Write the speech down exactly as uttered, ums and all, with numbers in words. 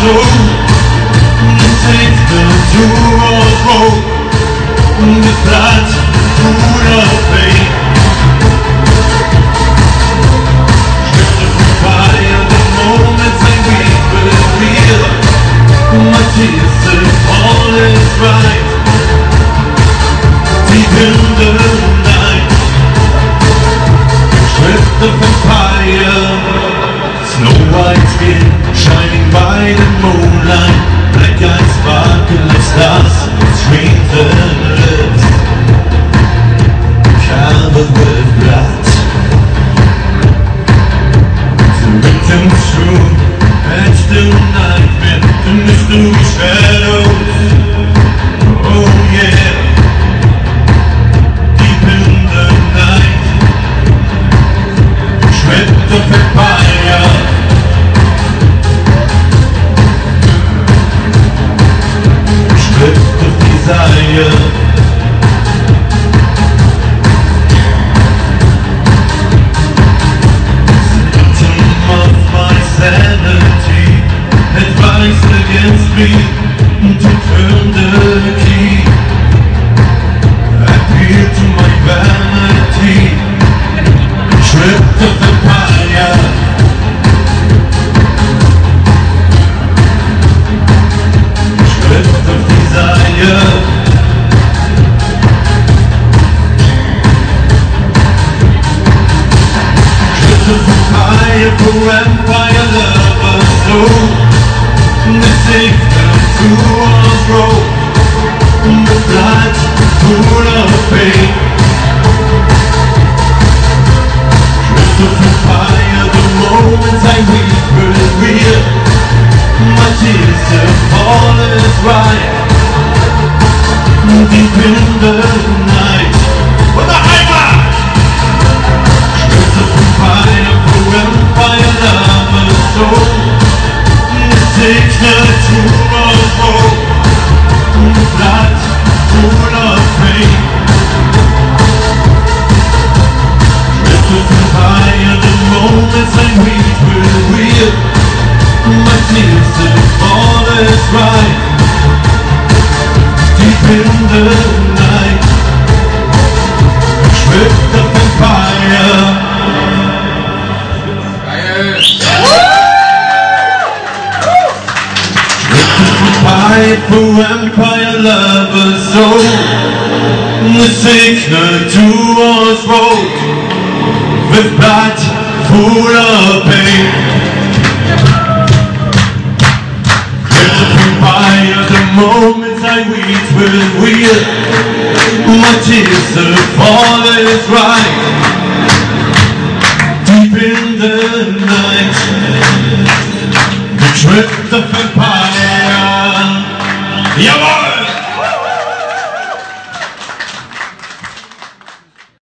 soul. The signal to our road, the blood full of pain. Stripped of fire, the moments I weep will feel. My tears of all is right. Deep in the night, stripped of fire, snow white skin shining by the moonlight, black eyes sparkle like stars, strengthened lips covered with blood. The victim's room, etched in nightmare, the mystery shadows. Oh yeah, deep in the night, stripped of fire, stripped of desire. Symptom of my sanity, advised against me to turn the key. Appeal to my vanity, stripped of the fire, stripped of desire. Stripped of the fire for empire lovers, soul. The signal to our road, the blood full of pain. Stripped of the fire, the moments I weep will real. My tears of all is right. Deep in the night, with a high mark. Stripped of the fire for empire lovers, soul. The signal to our road, the blood full of pain. Stripped of the fire, the moments I weep will real. My tears of all is right. Deep in the night, stripped of fire. Fire for empire lovers, soul. The signal to us road, with blood full of pain. Stripped of fire, the moments I weep will wheel. My tears of all is right. Deep in the night, the drift of empire. Yeah.